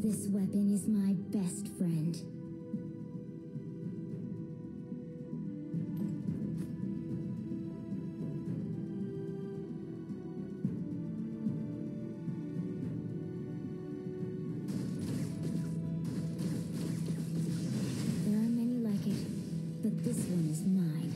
This weapon is my best friend. There are many like it, but this one is mine.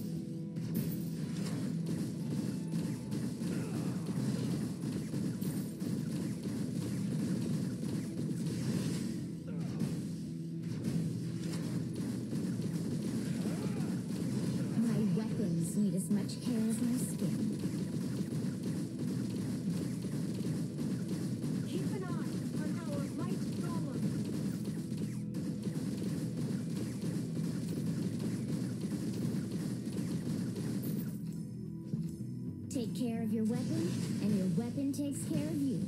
Weapons need as much care as my skin. Keep an eye on our light golem. Take care of your weapon, and your weapon takes care of you.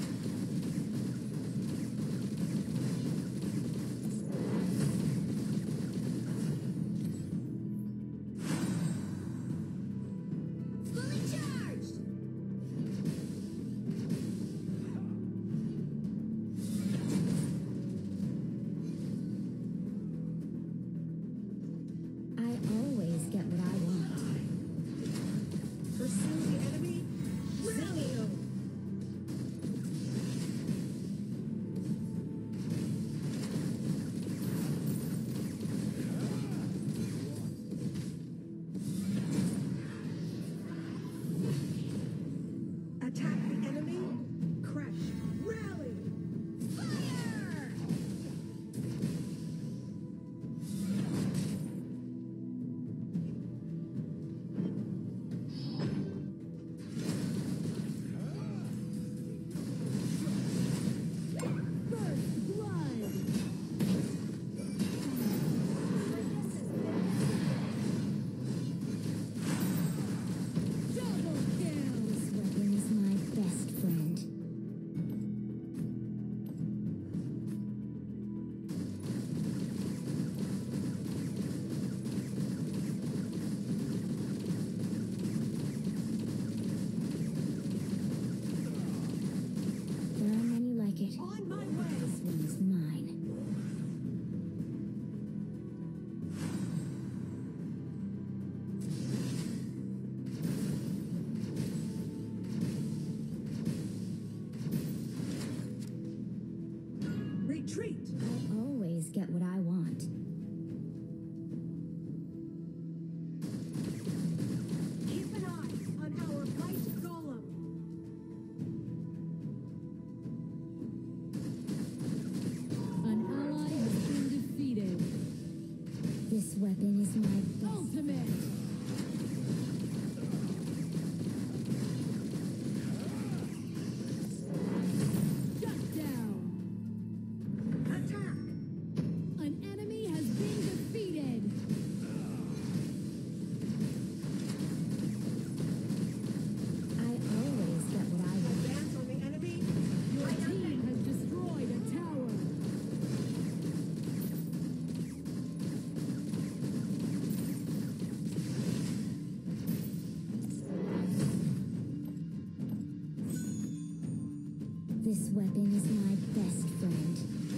I always get what I want. Pursue the enemy. Zilio. Attack the enemy. Crash. Rally. Fire! On my way. This one is mine. Retreat. I always get what I want. Keep an eye on our light golem. An ally has been defeated. This weapon is my best. Ultimate! Shut down! Attack. An enemy has been defeated. I always get what I want. Advance on the enemy. Your team has destroyed a tower. This weapon is my best friend.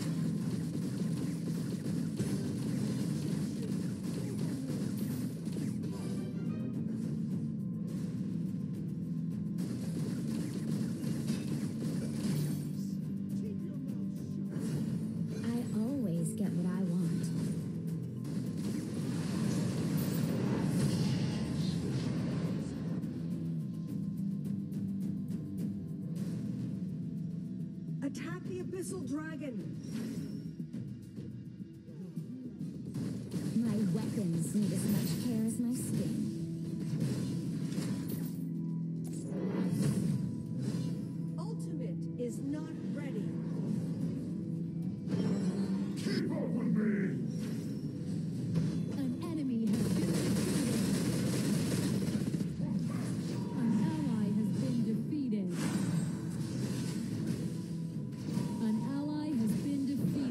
I always get what I want. Attack the abyssal dragon. My weapons need as much care as my skin. Ultimate is not ready. Keep up with me! An enemy has been defeated. An ally has been defeated. An ally has been defeated.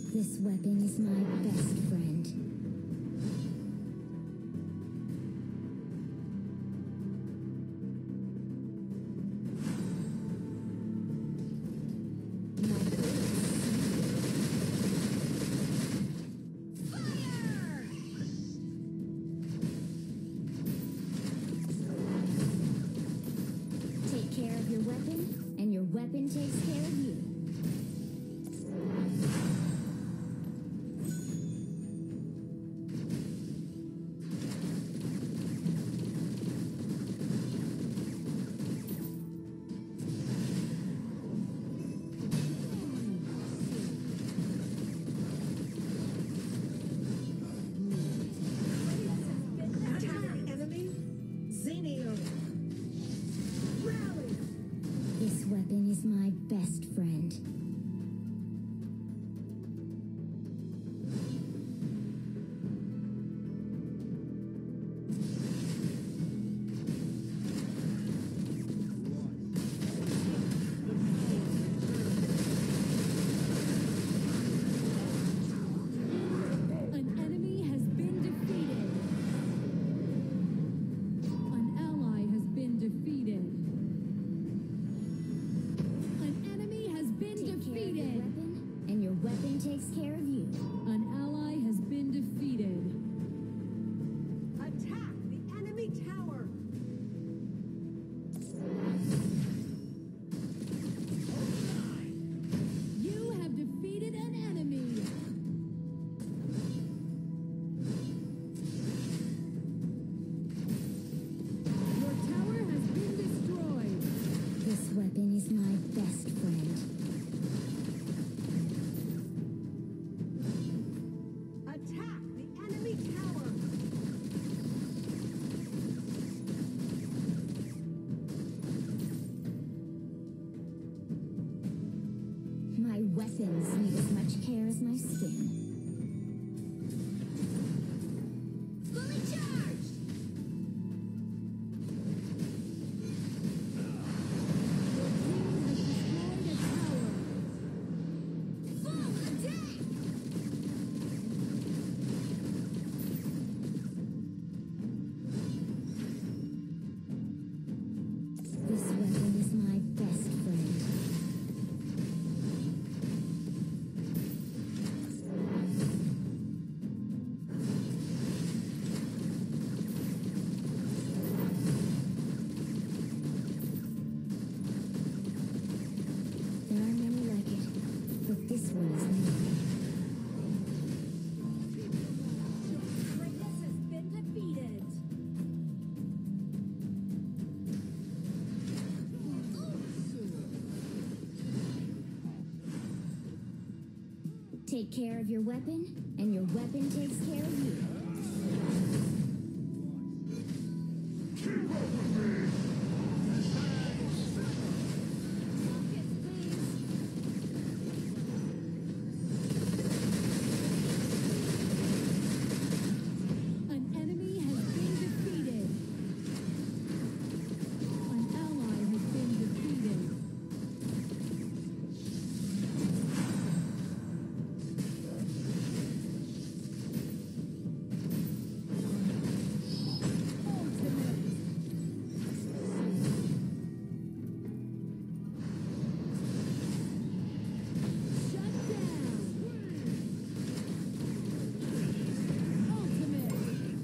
This weapon is my best friend. Take care of your weapon, and your weapon takes care of you. Attack enemy. Zenio. Rally. This weapon is my best friend. An enemy has been defeated. An ally has been defeated. An enemy has been Take care of your defeated. weapon, and your weapon takes care of you. An ally has been defeated. Attack the enemy tower. You have defeated an enemy. Your tower has been destroyed. This weapon is my best friend. Attack the enemy tower. My weapons need as much care as my skin. Fully charged! This weapon is my best friend. There are many like it, but this one is me. Greatness has been defeated. Take care of your weapon, and your weapon takes care of you. Keep up with me! An enemy has been defeated. An ally has been defeated. Shut down. Ultimate.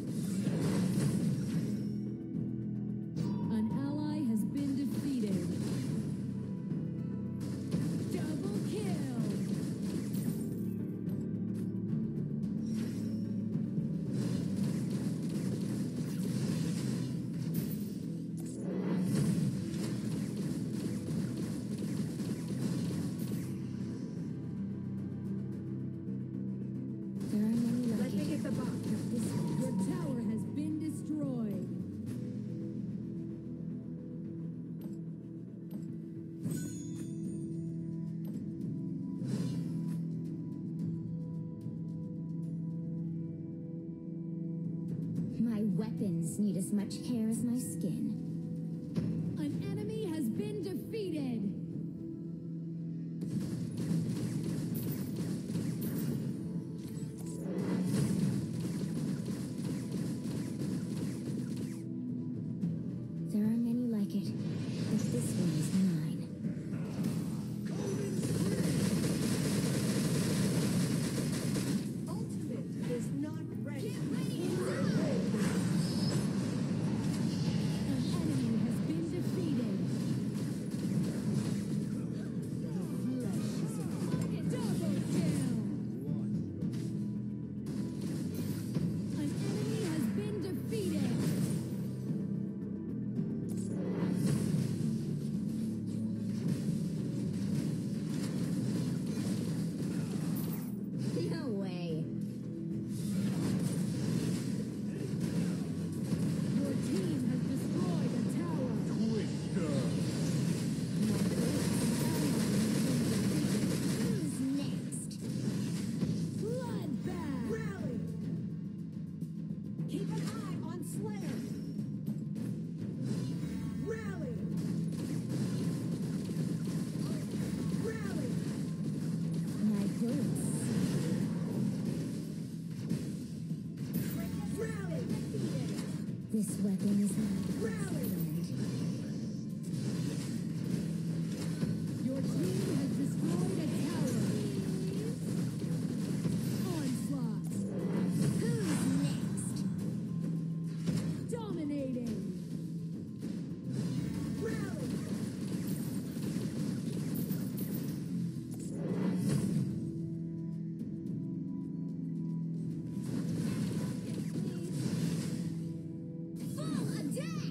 An ally has been defeated. Double kill. There are many Let like me it, get the box. but this one Your is me. tower has been destroyed. My weapons need as much care as my skin. An enemy has been defeated. This weapon is my best Rally! friend. Your team has destroyed a tower. Onslaught. Who's next? Dominating. Rally! Full attack!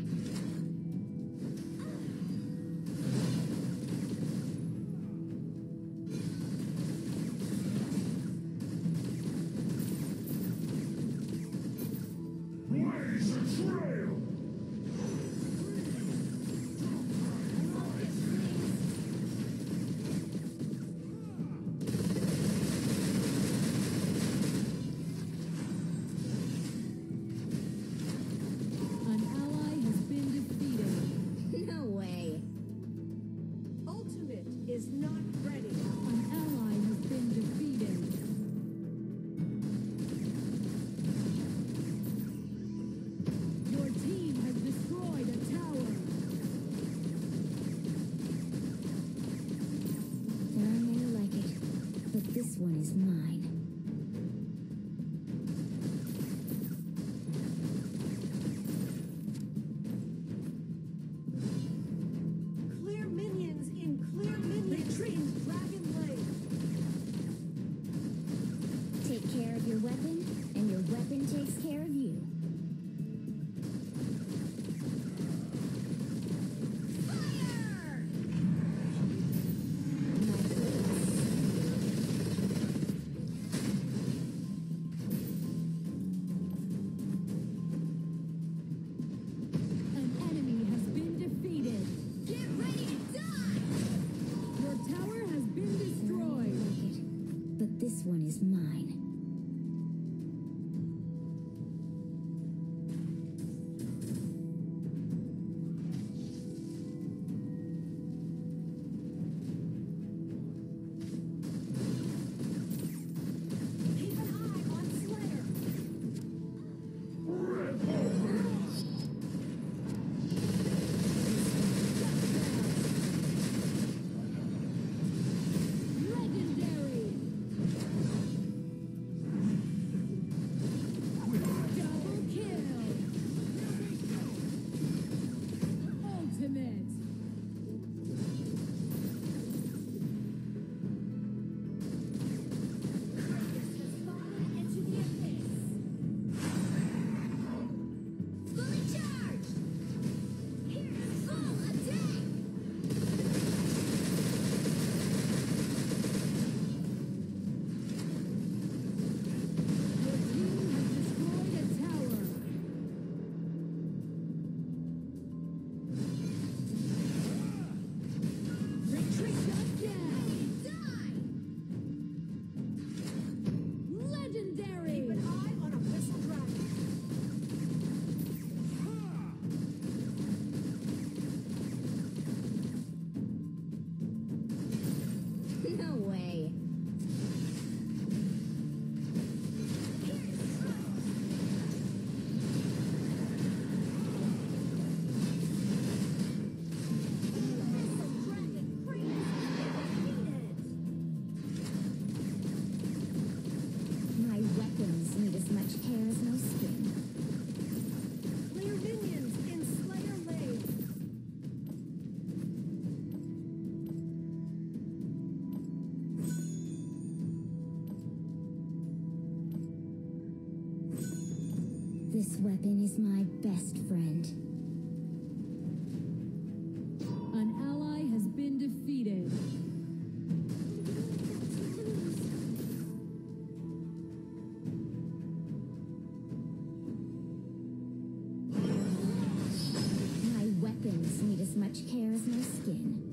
Blaze a trail! An ally has been defeated. No way. Ultimate is not ready. An ally has been defeated. Your team has destroyed a tower. There are many like it, but this one is mine. Clear minions in clear minions. Retreat, Dragon Blade. Take care of your weapon, and your weapon takes care of you. Fire! My goodness. An enemy has been defeated. Get ready to die! Your tower has been There are destroyed. many like it, but this one is mine. Keep an eye on Slayer. Red Bull! Legendary. Double kill. Ultimate. Kratos has fallen into the abyss. Fully charged! Here's full attack! Your team has destroyed a tower. Retreat. Shut down. Die! Legendary. Keep an eye on Abyssal Dragon. No way. Abyssal Dragon Kratos defeated. My weapons need as much care as no skin. Clear minions in Slayer Lane. This weapon is my best friend. An ally has been defeated. My weapons need as much care as my skin.